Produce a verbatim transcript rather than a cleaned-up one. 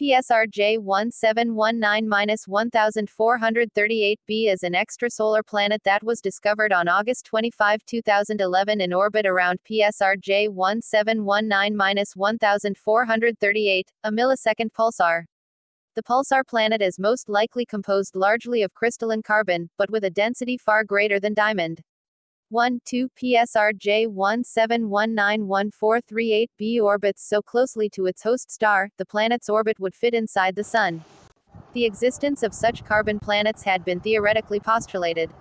P S R J one seven one nine dash one four three eight b is an extrasolar planet that was discovered on August twenty-fifth two thousand eleven in orbit around P S R J one seven one nine dash one four three eight, a millisecond pulsar. The pulsar planet is most likely composed largely of crystalline carbon, but with a density far greater than diamond. one two P S R J one seven one nine dash one four three eight b orbits so closely to its host star, the planet's orbit would fit inside the Sun. The existence of such carbon planets had been theoretically postulated.